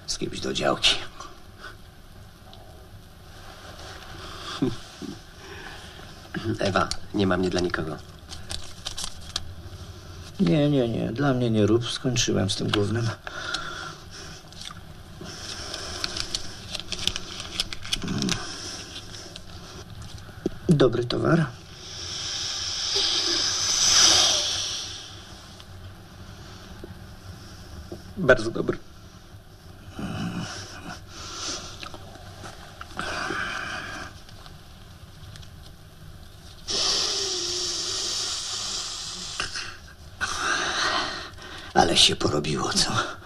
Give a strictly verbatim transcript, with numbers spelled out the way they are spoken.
z kimś do działki. Ewa, nie ma mnie dla nikogo. Nie, nie, nie. Dla mnie nie rób. Skończyłem z tym głównym. Dobry towar. Bardzo dobry. Ale się porobiło, co?